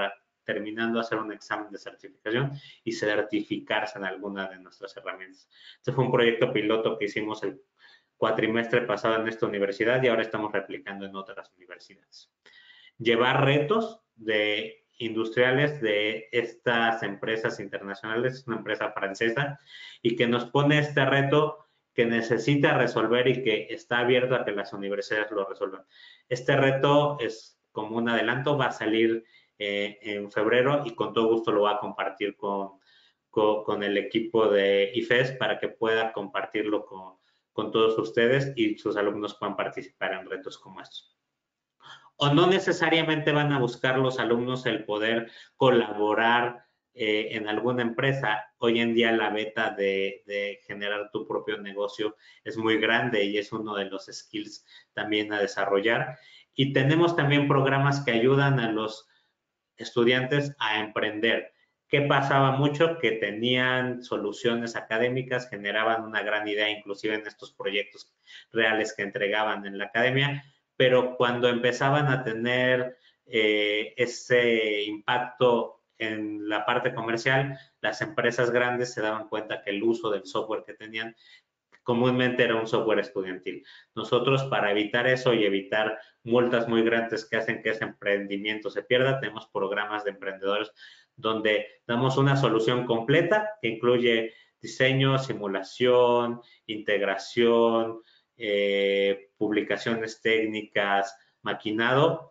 terminando de hacer un examen de certificación y certificarse en alguna de nuestras herramientas. Este fue un proyecto piloto que hicimos el cuatrimestre pasado en esta universidad y ahora estamos replicando en otras universidades. Llevar retos de industriales de estas empresas internacionales, es una empresa francesa, y que nos pone este reto que necesita resolver y que está abierto a que las universidades lo resuelvan. Este reto es como un adelanto, va a salir eh, en febrero y con todo gusto lo va a compartir con, con, con el equipo de I F E S para que pueda compartirlo con, con todos ustedes y sus alumnos puedan participar en retos como estos. O no necesariamente van a buscar los alumnos el poder colaborar eh, en alguna empresa. Hoy en día la beta de, de generar tu propio negocio es muy grande y es uno de los skills también a desarrollar. Y tenemos también programas que ayudan a los estudiantes a emprender. ¿Qué pasaba mucho? Que tenían soluciones académicas, generaban una gran idea, inclusive en estos proyectos reales que entregaban en la academia, pero cuando empezaban a tener eh, ese impacto en la parte comercial, las empresas grandes se daban cuenta que el uso del software que tenían comúnmente era un software estudiantil. Nosotros, para evitar eso y evitar multas muy grandes que hacen que ese emprendimiento se pierda, tenemos programas de emprendedores donde damos una solución completa que incluye diseño, simulación, integración, eh, publicaciones técnicas, maquinado,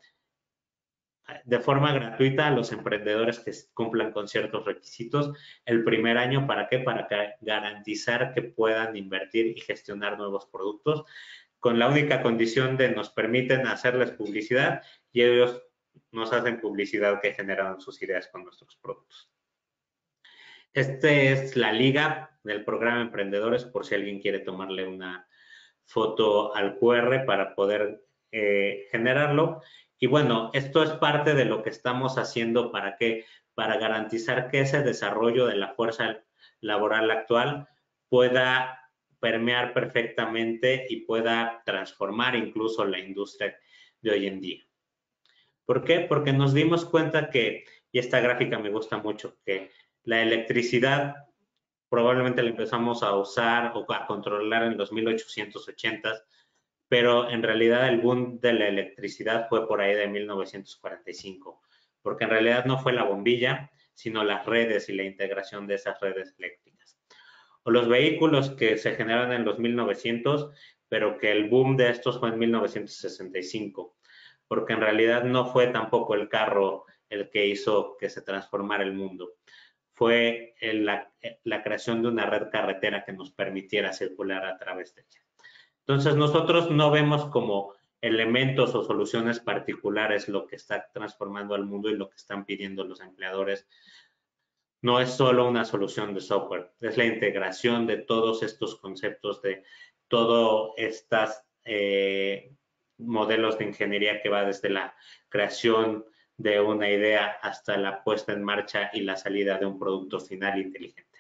de forma gratuita a los emprendedores que cumplan con ciertos requisitos el primer año. ¿Para qué? Para garantizar que puedan invertir y gestionar nuevos productos, con la única condición de nos permiten hacerles publicidad y ellos nos hacen publicidad que generan sus ideas con nuestros productos. Esta es la liga del programa Emprendedores, por si alguien quiere tomarle una foto al cu erre para poder eh, generarlo. Y bueno, esto es parte de lo que estamos haciendo para que, para garantizar que ese desarrollo de la fuerza laboral actual pueda permear perfectamente y pueda transformar incluso la industria de hoy en día. ¿Por qué? Porque nos dimos cuenta que, y esta gráfica me gusta mucho, que la electricidad probablemente la empezamos a usar o a controlar en los mil ochocientos ochentas, pero en realidad el boom de la electricidad fue por ahí de mil novecientos cuarenta y cinco, porque en realidad no fue la bombilla, sino las redes y la integración de esas redes eléctricas. O los vehículos que se generaron en los mil novecientos, pero que el boom de estos fue en mil novecientos sesenta y cinco, porque en realidad no fue tampoco el carro el que hizo que se transformara el mundo. Fue la, la creación de una red carretera que nos permitiera circular a través de ella. Entonces, nosotros no vemos como elementos o soluciones particulares lo que está transformando al mundo y lo que están pidiendo los empleadores. No es solo una solución de software, es la integración de todos estos conceptos, de todos estos eh, modelos de ingeniería que va desde la creación de una idea hasta la puesta en marcha y la salida de un producto final inteligente.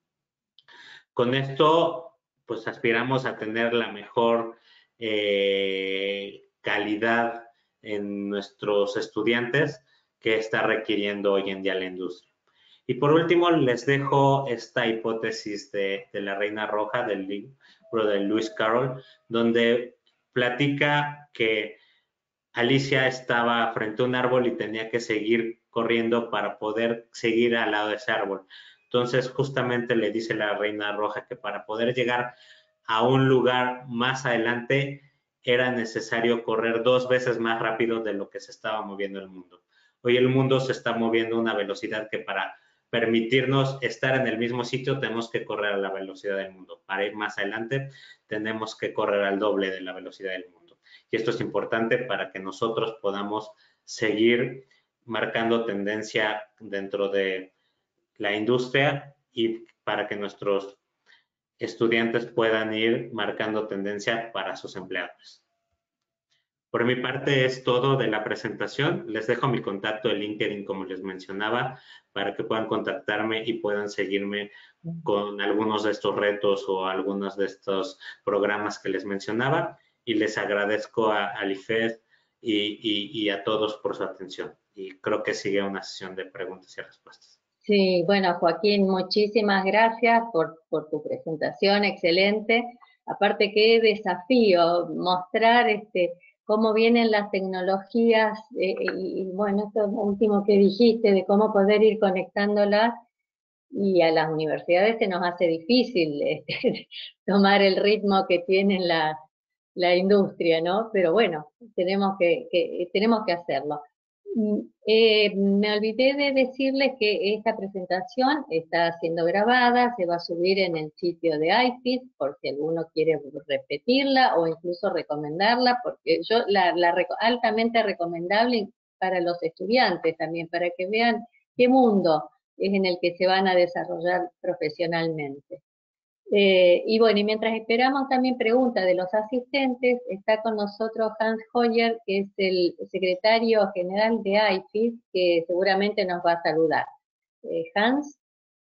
Con esto, pues aspiramos a tener la mejor eh, calidad en nuestros estudiantes que está requiriendo hoy en día la industria. Y por último, les dejo esta hipótesis de, de la Reina Roja del libro de Lewis Carroll, donde platica que Alicia estaba frente a un árbol y tenía que seguir corriendo para poder seguir al lado de ese árbol. Entonces, justamente le dice la Reina Roja que para poder llegar a un lugar más adelante era necesario correr dos veces más rápido de lo que se estaba moviendo el mundo. Hoy el mundo se está moviendo a una velocidad que para permitirnos estar en el mismo sitio tenemos que correr a la velocidad del mundo. Para ir más adelante tenemos que correr al doble de la velocidad del mundo. Y esto es importante para que nosotros podamos seguir marcando tendencia dentro de la industria y para que nuestros estudiantes puedan ir marcando tendencia para sus empleadores. Por mi parte es todo de la presentación. Les dejo mi contacto de LinkedIn, como les mencionaba, para que puedan contactarme y puedan seguirme con algunos de estos retos o algunos de estos programas que les mencionaba. Y les agradezco a, a I F E S y, y, y a todos por su atención. y creo que sigue una sesión de preguntas y respuestas.
Sí, bueno, Joaquín, muchísimas gracias por, por tu presentación, excelente. Aparte, qué desafío mostrar este, cómo vienen las tecnologías eh, y, y, bueno, esto último que dijiste, de cómo poder ir conectándolas, y a las universidades se nos hace difícil este, tomar el ritmo que tiene la, la industria, ¿no? Pero bueno, tenemos que, que, tenemos que hacerlo. Eh, me olvidé de decirles que esta presentación está siendo grabada, se va a subir en el sitio de I F I S, por si alguno quiere repetirla o incluso recomendarla, porque yo la, la altamente recomendable para los estudiantes también, para que vean qué mundo es en el que se van a desarrollar profesionalmente. Eh, y bueno, y mientras esperamos también preguntas de los asistentes, está con nosotros Hans Hoyer, que es el secretario general de I F I S, que seguramente nos va a saludar. Eh, Hans.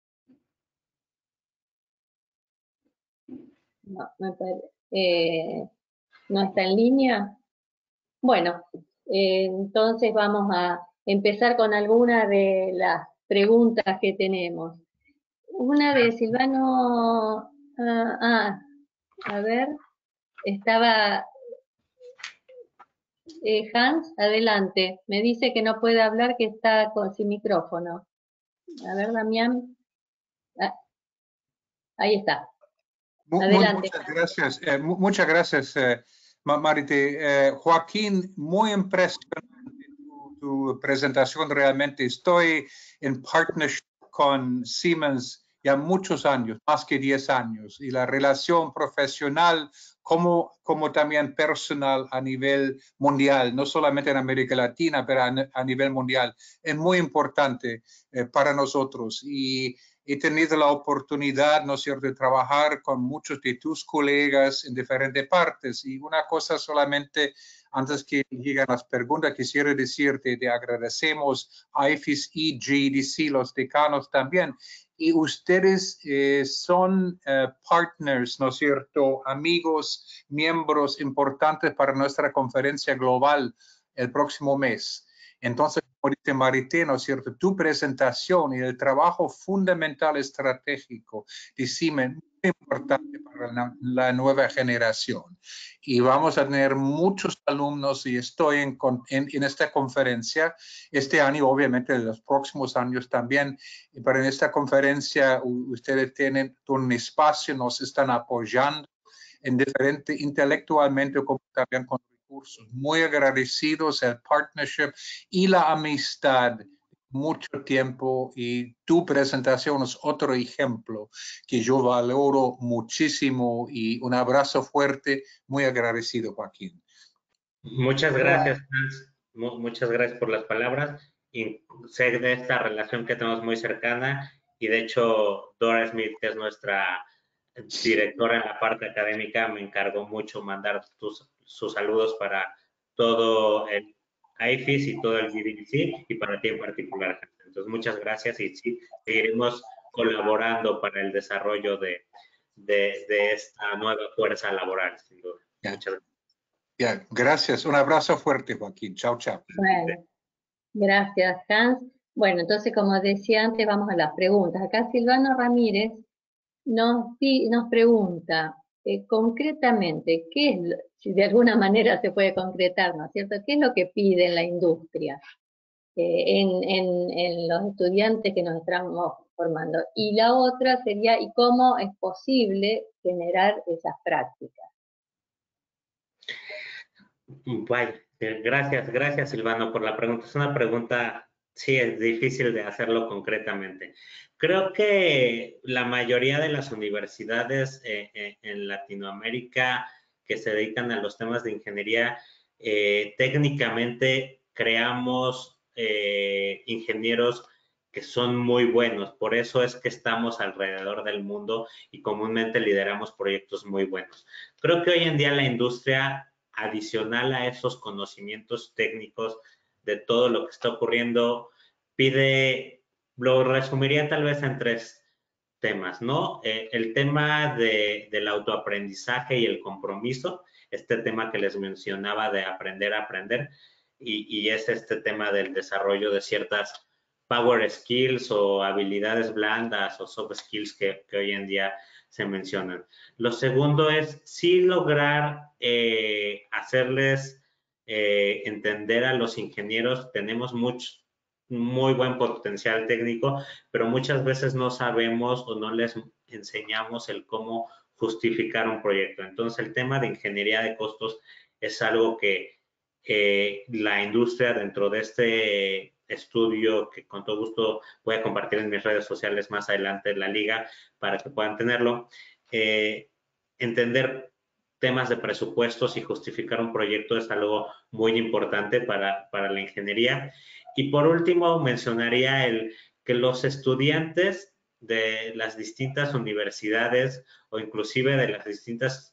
No, no, eh, no está en línea. Bueno, eh, entonces vamos a empezar con alguna de las preguntas que tenemos. Una de Silvano, ah, ah, a ver, estaba eh, Hans, adelante. Me dice que no puede hablar, que está con, sin micrófono. A ver, Damián. Ah, ahí está. Adelante.
Muchas gracias, eh, muchas gracias, eh, Marité. Eh, Joaquín, muy impresionante tu, tu presentación realmente. Estoy en partnership con Siemens ya muchos años, más que diez años, y la relación profesional como, como también personal a nivel mundial, no solamente en América Latina, pero a, a nivel mundial, es muy importante eh, para nosotros. Y he tenido la oportunidad, ¿no es cierto?, de trabajar con muchos de tus colegas en diferentes partes. Y una cosa solamente, antes que lleguen las preguntas, quisiera decirte, te agradecemos a I F I S y G D C, los decanos también. Y ustedes eh, son eh, partners, ¿no es cierto?, amigos, miembros importantes para nuestra conferencia global el próximo mes. Entonces, como dice Marité, ¿no es cierto?, tu presentación y el trabajo fundamental estratégico de Siemens es muy importante para la, la nueva generación. Y vamos a tener muchos alumnos, y estoy en, en, en esta conferencia este año, obviamente en los próximos años también, pero en esta conferencia ustedes tienen un espacio, nos están apoyando en diferente, intelectualmente como también con recursos. Muy agradecidos el partnership y la amistad mucho tiempo, y tu presentación es otro ejemplo que yo valoro muchísimo, y un abrazo fuerte, muy agradecido, Joaquín.
Muchas gracias, Hans. Muchas gracias por las palabras. Y sé de esta relación que tenemos muy cercana, y de hecho Dora Smith, que es nuestra directora en la parte académica, me encargó mucho mandar tus, sus saludos para todo el I F I S y todo el G D C, y para ti en particular. Entonces, muchas gracias, y sí, seguiremos colaborando para el desarrollo de, de, de esta nueva fuerza laboral, sin duda.
Yeah.
Muchas gracias.
Yeah. Gracias. Un abrazo fuerte, Joaquín. Chao, chao.
Bueno, gracias, Hans. Bueno, entonces, como decía antes, vamos a las preguntas. Acá Silvano Ramírez nos, nos pregunta eh, concretamente, ¿qué es, si de alguna manera se puede concretar, ¿no es cierto? ¿Qué es lo que pide la industria eh, en, en, en los estudiantes que nos estamos formando? Y la otra sería, ¿y cómo es posible generar esas prácticas?
Vaya, gracias, gracias Silvano por la pregunta. Es una pregunta, sí, es difícil de hacerlo concretamente. Creo que la mayoría de las universidades eh, eh, en Latinoamérica que se dedican a los temas de ingeniería, eh, técnicamente creamos eh, ingenieros que son muy buenos. Por eso es que estamos alrededor del mundo y comúnmente lideramos proyectos muy buenos. Creo que hoy en día la industria, adicional a esos conocimientos técnicos de todo lo que está ocurriendo, pide, lo resumiría tal vez en tres temas, ¿no? Eh, el tema de, del autoaprendizaje y el compromiso, este tema que les mencionaba de aprender a aprender, y, y es este tema del desarrollo de ciertas power skills o habilidades blandas o soft skills que, que hoy en día se mencionan. Lo segundo es sí lograr eh, hacerles eh, entender a los ingenieros, tenemos mucho, muy buen potencial técnico, pero muchas veces no sabemos o no les enseñamos el cómo justificar un proyecto. Entonces, el tema de ingeniería de costos es algo que eh, la industria dentro de este estudio, que con todo gusto voy a compartir en mis redes sociales más adelante en la liga para que puedan tenerlo, eh, entender temas de presupuestos y justificar un proyecto es algo muy importante para, para la ingeniería. Y por último, mencionaría el que los estudiantes de las distintas universidades o inclusive de las distintas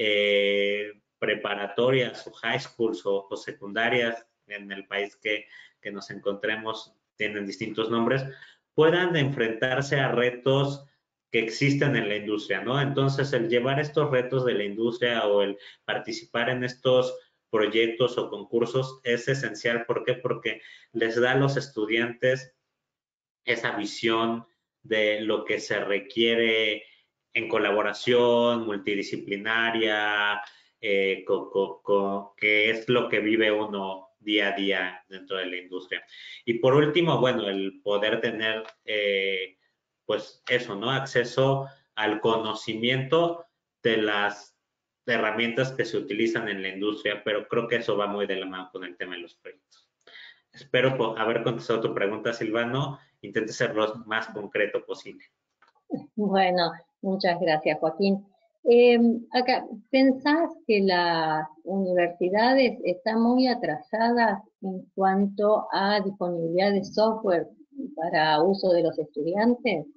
eh, preparatorias o high schools o, o secundarias en el país que, que nos encontremos, tienen distintos nombres, puedan enfrentarse a retos que existen en la industria, ¿no? Entonces, el llevar estos retos de la industria o el participar en estos proyectos o concursos es esencial. ¿Por qué? Porque les da a los estudiantes esa visión de lo que se requiere en colaboración multidisciplinaria, eh, co, co, co, que es lo que vive uno día a día dentro de la industria. Y por último, bueno, el poder tener, eh, pues eso, ¿no? Acceso al conocimiento de las herramientas que se utilizan en la industria, pero creo que eso va muy de la mano con el tema de los proyectos. Espero haber contestado tu pregunta, Silvano. Intente ser lo más concreto posible.
Bueno, muchas gracias, Joaquín. Eh, acá, ¿pensás que las universidades están muy atrasadas en cuanto a disponibilidad de software para uso de los estudiantes?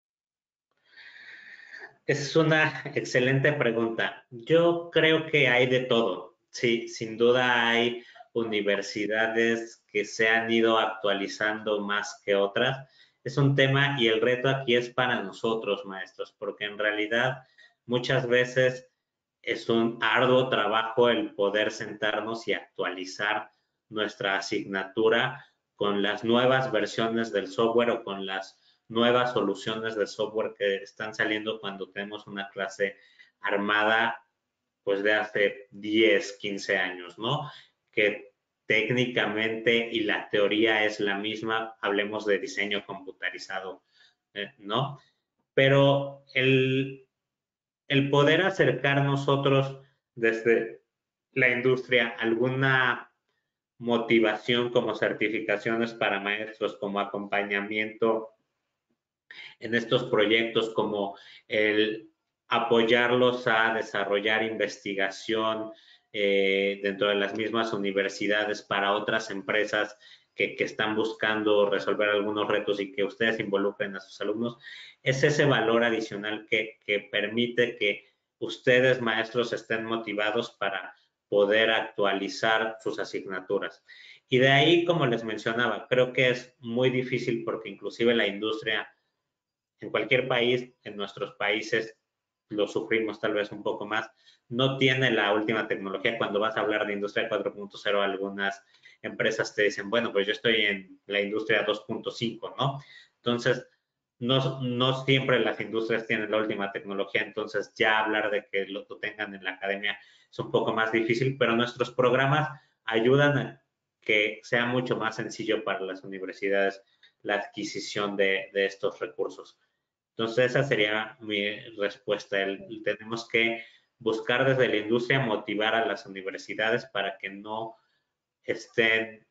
Es una excelente pregunta. Yo creo que hay de todo. Sí, sin duda hay universidades que se han ido actualizando más que otras. Es un tema y el reto aquí es para nosotros, maestros, porque en realidad muchas veces es un arduo trabajo el poder sentarnos y actualizar nuestra asignatura con las nuevas versiones del software o con las nuevas soluciones de software que están saliendo cuando tenemos una clase armada pues de hace diez, quince años, ¿no? Que técnicamente y la teoría es la misma, hablemos de diseño computarizado, eh, ¿no? Pero el, el poder acercar nosotros desde la industria alguna motivación como certificaciones para maestros, como acompañamiento en estos proyectos, como el apoyarlos a desarrollar investigación eh, dentro de las mismas universidades para otras empresas que, que están buscando resolver algunos retos y que ustedes involucren a sus alumnos, es ese valor adicional que, que permite que ustedes, maestros, estén motivados para poder actualizar sus asignaturas. Y de ahí, como les mencionaba, creo que es muy difícil porque inclusive la industria en cualquier país, en nuestros países lo sufrimos tal vez un poco más, no tiene la última tecnología. Cuando vas a hablar de industria cuatro punto cero, algunas empresas te dicen, bueno, pues yo estoy en la industria dos punto cinco, ¿no? Entonces, no, no siempre las industrias tienen la última tecnología, entonces ya hablar de que lo tengan en la academia es un poco más difícil, pero nuestros programas ayudan a que sea mucho más sencillo para las universidades la adquisición de, de estos recursos. Entonces, esa sería mi respuesta. El, tenemos que buscar desde la industria motivar a las universidades para que no estén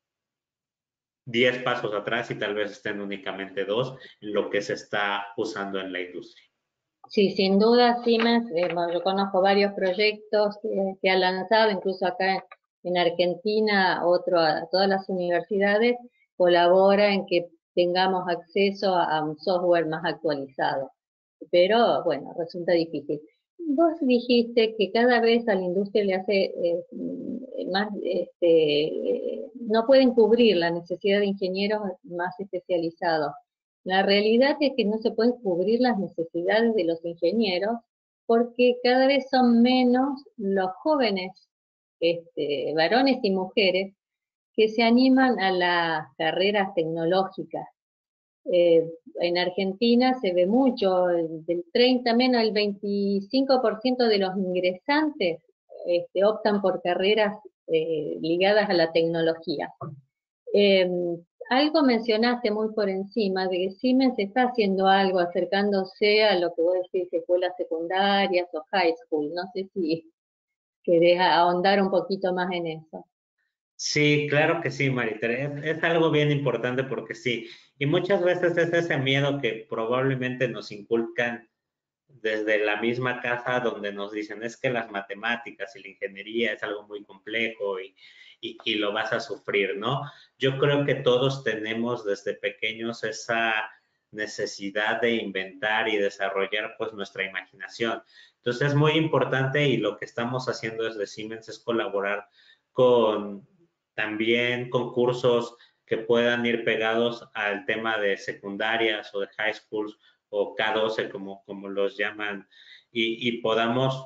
diez pasos atrás y tal vez estén únicamente dos en lo que se está usando en la industria.
Sí, sin duda, Siemens, eh, bueno, yo conozco varios proyectos que, que ha lanzado, incluso acá en Argentina, otro a todas las universidades, colabora en que tengamos acceso a, a un software más actualizado. Pero, bueno, resulta difícil. Vos dijiste que cada vez a la industria le hace eh, más, este, eh, no pueden cubrir la necesidad de ingenieros más especializados. La realidad es que no se pueden cubrir las necesidades de los ingenieros porque cada vez son menos los jóvenes, este, varones y mujeres, que se animan a las carreras tecnológicas. Eh, en Argentina se ve mucho, del treinta menos el veinticinco por ciento de los ingresantes este, optan por carreras eh, ligadas a la tecnología. Eh, algo mencionaste muy por encima, de que Siemens está haciendo algo acercándose a lo que vos decís, escuelas secundarias o high school. No sé si querés ahondar un poquito más en eso.
Sí, claro que sí, Maritere. Es, es algo bien importante porque sí. Y muchas veces es ese miedo que probablemente nos inculcan desde la misma casa donde nos dicen es que las matemáticas y la ingeniería es algo muy complejo y, y, y lo vas a sufrir, ¿no? Yo creo que todos tenemos desde pequeños esa necesidad de inventar y desarrollar pues nuestra imaginación. Entonces es muy importante y lo que estamos haciendo desde Siemens es colaborar con también concursos que puedan ir pegados al tema de secundarias o de high schools o K doce como, como los llaman y, y podamos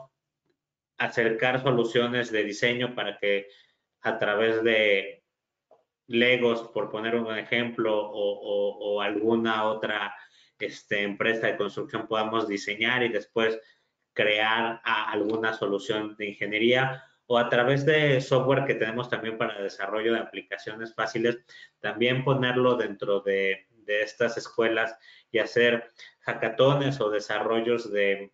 acercar soluciones de diseño para que a través de Legos, por poner un ejemplo, o, o, o alguna otra este, empresa de construcción podamos diseñar y después crear a alguna solución de ingeniería o a través de software que tenemos también para desarrollo de aplicaciones fáciles, también ponerlo dentro de, de estas escuelas y hacer hackatones o desarrollos de,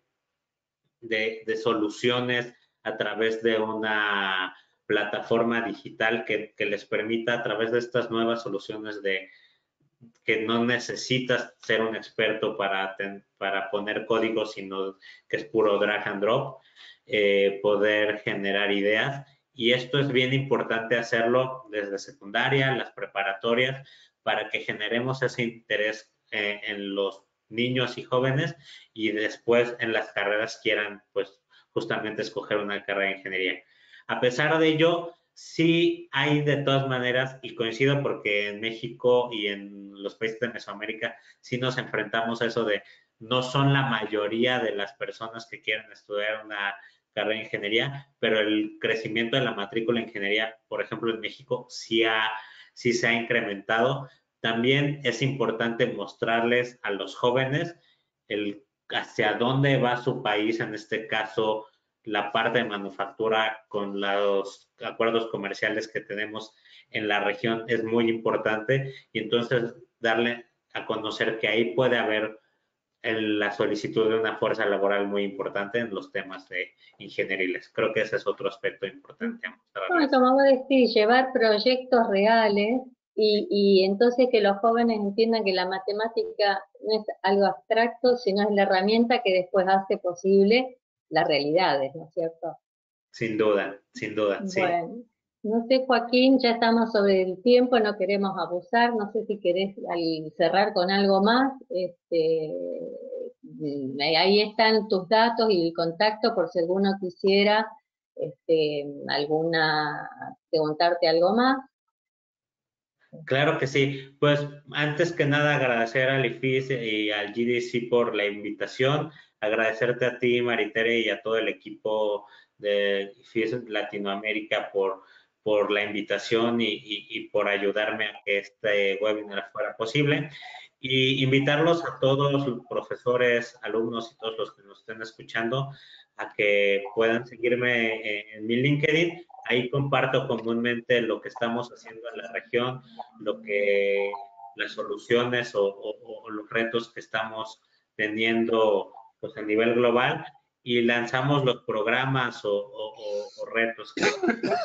de, de soluciones a través de una plataforma digital que, que les permita a través de estas nuevas soluciones de que no necesitas ser un experto para, ten, para poner código, sino que es puro drag and drop, eh, poder generar ideas. Y esto es bien importante hacerlo desde secundaria, las preparatorias, para que generemos ese interés eh, en los niños y jóvenes y después en las carreras quieran, pues, justamente escoger una carrera de ingeniería. A pesar de ello, sí hay de todas maneras, y coincido porque en México y en los países de Mesoamérica sí nos enfrentamos a eso de no son la mayoría de las personas que quieren estudiar una carrera de ingeniería, pero el crecimiento de la matrícula de ingeniería, por ejemplo, en México sí, ha, sí se ha incrementado. También es importante mostrarles a los jóvenes el hacia dónde va su país, en este caso, la parte de manufactura con los acuerdos comerciales que tenemos en la región es muy importante y entonces darle a conocer que ahí puede haber el, la solicitud de una fuerza laboral muy importante en los temas de ingenieriles. Creo que ese es otro aspecto importante a mostrarles.
No, como vos decís, llevar proyectos reales y, y entonces que los jóvenes entiendan que la matemática no es algo abstracto, sino es la herramienta que después hace posible las realidades, ¿no es cierto?
Sin duda, sin duda,
bueno,
sí.
No sé, Joaquín, ya estamos sobre el tiempo, no queremos abusar, no sé si querés al cerrar con algo más, este, ahí están tus datos y el contacto por si alguno quisiera este, alguna, preguntarte algo más.
Claro que sí. Pues antes que nada agradecer al I F I S y al G D C por la invitación, agradecerte a ti, Maritere, y a todo el equipo de I F I S Latinoamérica por, por la invitación y, y, y por ayudarme a que este webinar fuera posible. Y invitarlos a todos los profesores, alumnos y todos los que nos estén escuchando a que puedan seguirme en mi LinkedIn. Ahí comparto comúnmente lo que estamos haciendo en la región, lo que las soluciones o, o, o los retos que estamos teniendo pues, a nivel global y lanzamos los programas o, o, o retos que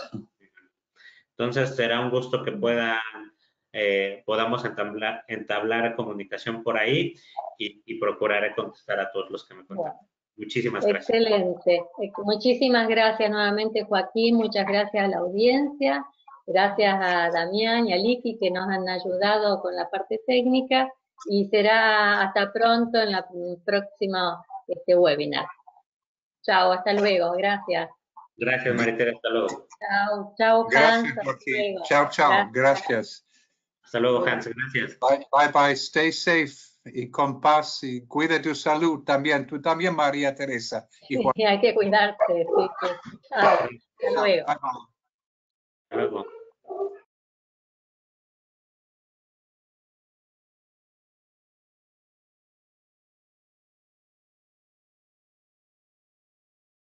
entonces será un gusto que puedan eh, podamos entablar, entablar comunicación por ahí y, y procuraré contestar a todos los que me contacten. Bueno, muchísimas gracias.
Excelente. Muchísimas gracias nuevamente, Joaquín. Muchas gracias a la audiencia. Gracias a Damián y a Liki que nos han ayudado con la parte técnica y será hasta pronto en la próxima este, webinar. Chao, hasta luego. Gracias.
Gracias, Maritere. Hasta luego.
Chao, chao, Hans.
Gracias,
Hasta
Joaquín.
luego.
Chao, chao. Gracias.
Gracias.
Hasta luego, Hans. Gracias.
Bye, bye, bye. Stay safe y con paz y cuida tu salud también. Tú también, María Teresa. Y
sí, hay que cuidarse. Sí, sí. Chao. Hasta luego.
Bye, bye.
Hasta luego.